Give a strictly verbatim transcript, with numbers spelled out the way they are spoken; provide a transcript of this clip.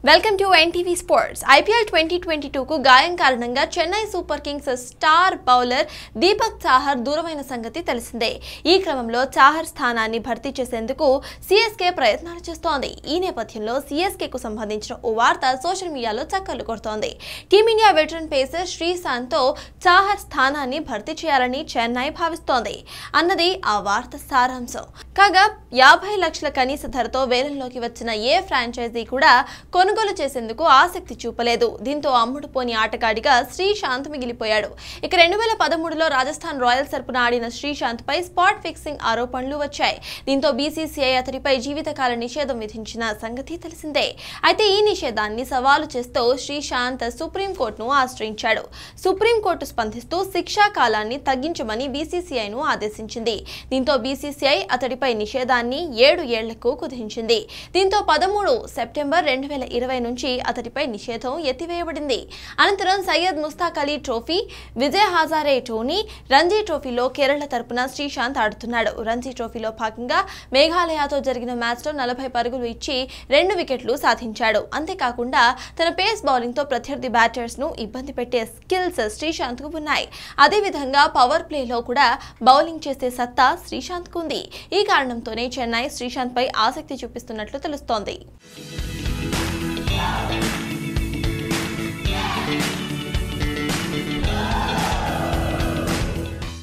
Welcome to NTV sports. IPL twenty twenty two కు గాయం కారణంగా Chennai Super Kings star bowler Deepak Chahar దూరమైన సంగతి తెలిసిందే. ఈ క్రమంలో చాహర్ స్థానాన్ని భర్తీ చేసేందుకు సీఎస్కే ప్రయత్నాలు చేస్తోంది. ఈ నేపథ్యంలో సీఎస్కే కు సంబంధించిన ఓ వార్త సోషల్ మీడియాలో చక్కర్లు కొడుతోంది. టీమిండియా వెటరన్ పేసర్ శ్రీశాంత్ తో చాహర్ స్థానాన్ని భర్తీ చేయాలని చెన్నై భావిస్తోంది అన్నది ఆ వార్త సారాంశం. కాగా యాభై లక్షల కనీస ధరతో వేలంలోకి వచ్చిన ఏ ఫ్రాంచైజీ కూడా కొనుగోలు చేసేందుకు ఆసక్తి చూపలేదు. దీంతో అమ్ముడుపోని ఆటగాడిగా శ్రీశాంత్ మిగిలిపోయాడు. ఇక రెండు వేల పదమూడులో రాజస్థాన్ రాయల్స్ తరపున ఆడిన శ్రీశాంత్ పై స్పాట్ ఫిక్సింగ్ ఆరోపణలు వచ్చాయి. దీంతో బీసీసీఐ అతడిపై జీవితకాల నిషేధం విధించిన సంగతి తెలిసిందే. అయితే ఈ నిషేధాన్ని సవాలు చేస్తూ శ్రీశాంత్ సుప్రీంకోర్టును ఆశ్రయించాడు. సుప్రీంకోర్టు స్పందిస్తూ శిక్షా కాలాన్ని తగ్గించమని బీసీసీఐను ఆదేశించింది. దీంతో బీసీసీఐ అతడిపై నిషేధాన్ని ఏడు ఏళ్లకు కుదించింది. దీంతో పదమూడు సెప్టెంబర్ రెండు వేల ఇరవై నుంచి అతడిపై నిషేధం ఎత్తివేయబడింది. అనంతరం సయ్యద్ ముస్తాక్ అలీ ట్రోఫీ, విజయ్ హజారే టోర్నీ, రంజీ ట్రోఫీలో కేరళ తరపున శ్రీశాంత్ ఆడుతున్నాడు. రంజీ ట్రోఫీలో భాగంగా మేఘాలయతో జరిగిన మ్యాచ్లో నలభై పరుగులు ఇచ్చి రెండు వికెట్లు సాధించాడు. అంతేకాకుండా తన పేస్ బౌలింగ్ తో ప్రత్యర్థి బ్యాటర్స్ ను ఇబ్బంది పెట్టే స్కిల్స్ శ్రీశాంత్ కు ఉన్నాయి. అదేవిధంగా పవర్ ప్లేలో కూడా బౌలింగ్ చేసే సత్తా శ్రీశాంత్ కు ఉంది. ఈ కారణంతోనే చెన్నై శ్రీశాంత్ పై ఆసక్తి చూపిస్తున్నట్లు తెలుస్తోంది.